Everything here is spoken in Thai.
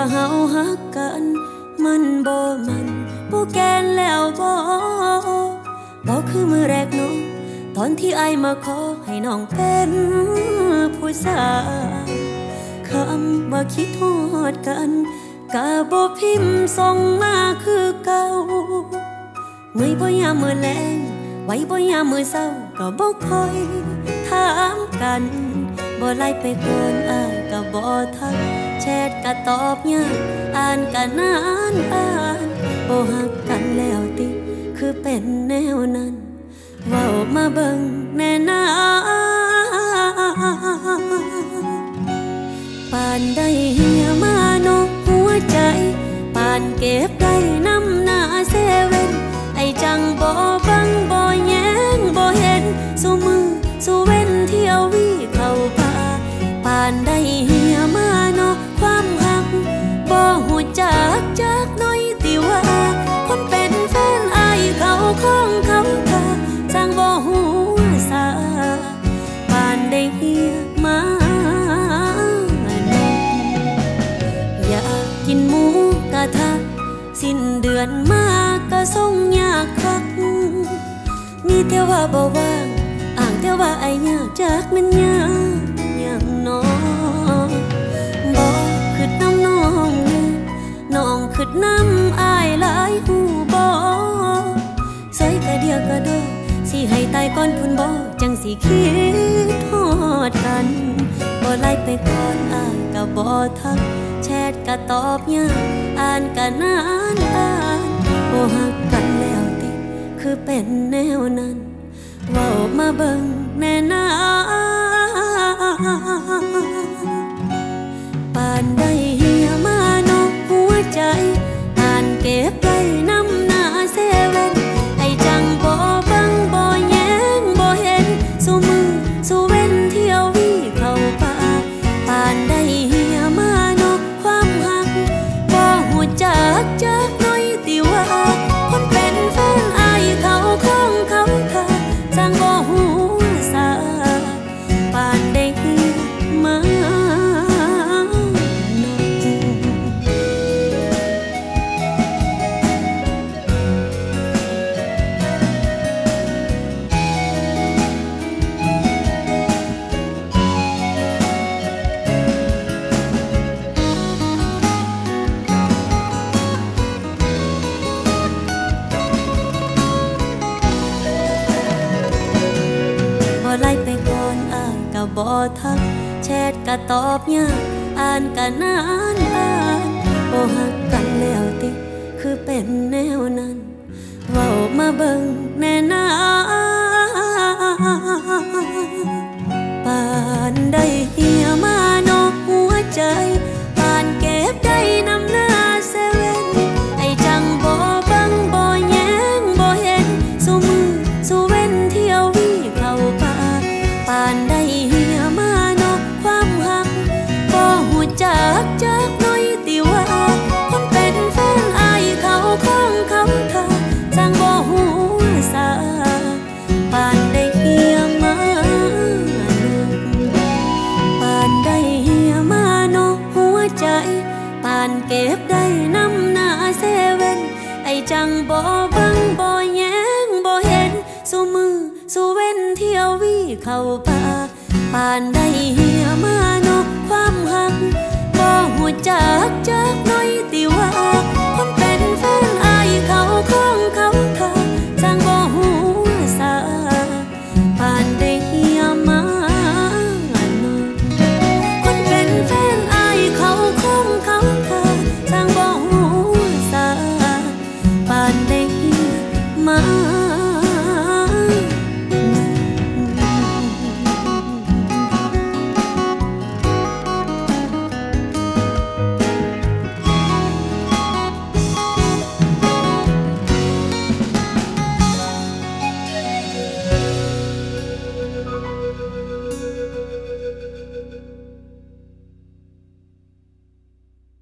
เฮาฮักกันมันบ่แกนแล้วบ่คือมือแรกน้องตอนที่ไอมาขอให้น้องเป็นผู้สาวคำว่าคิดฮอดกันกะบ่พิมพ์ส่งมาคือเก่าเมื่อยบ่ยามมื้อแลงไว้บ่ยามมื้อเช้าก็บ่ค่อยถามกันบ่ไล่ไปก่อนอ้ายก็บ่ทักแชทก็ตอบยากอ่านก็นานบ่ฮักกันแล้วติคือเป็นแนวนั้นเว้ามาเบิ่งแน่นาปานได้เหี่ยมานกหัวใจปานเก็บได้น้ำหน้าเซเว่นไอจังบ่บังบ่แย้งบ่เห็นสู้มือสู้เว้นเที่ยววิเข้าป่าปานได้เหี่ยมานกความหักบ่หูจักน้อยติว่าคนเป็นแฟนอายเขาของเขาท่าจังบ่หูสาปานได้เหี่ยมอยากกินหมูกระทะสิ้นเดือนมาก็ส่งยากคักมีแต่ว่าบ่ว่างอ้างแต่ว่าไอ้ยากจากมันยากอย่างน้องบ่คือน้ำน้องน้องคือน้ำอายหลายหูบ่ใส่กะเดียวกะโดสิให้ตายก่อนพุ่นบ่จังสิคิดฮอดกันบ่ไล่ไปก่อนอ้ายก็บ่ทักแชทก็ตอบยากอ่านก็นานบ่ฮักกันแล้วติคือเป็นแนวนั้นเว้ามาเบิ่งแน่นาปานได้เหี่ยมานกหัวใจปานเก็บได้น้ำหน้าเซเว่นไอจังบ่บังบ่แย้งบ่เห็นสู้มือสู้เว้นเที่ยววิเข้าป่าปานได้เหี่ยมานกความหักบ่หูจักน้อยติว่าคนเป็นแฟนอายเขาของเขาท่าจังบ่หูสาปานได้เหี่ยมไล่ไปก่อนอ้ายก็บ่ทักแชทก็ตอบยากอ่านก็นานบ่ฮักกันแล้วติคือเป็นแนวนั้นเว้ามาเบิ่งแน่นาปานได้เหี่ยมานกหัวใจปานเก็บได้น้ำหน้าเซเว่นไอจังบ่บังบ่แย้งบ่เห็นสู้มือสู้เว้นเที่ยววิเข้าป่าปานได้เหี่ยมานกความหักบ่หูจักน้อยติว่าคนเป็นแฟนอายเขาของเขาท่าจังบ่หูสาปานได้เหี่ยมานกปานได้เหี่ยมานกหัวใจปานเก็บได้น้ำหน้าเซเว่นไอจังบ่บังบ่แย้งบ่เห็นสู้มือสู้เว้นเที่ยววิเข้าป่าปานได้เหี่ยมานกความหักบ่หูจักน้อยติว่า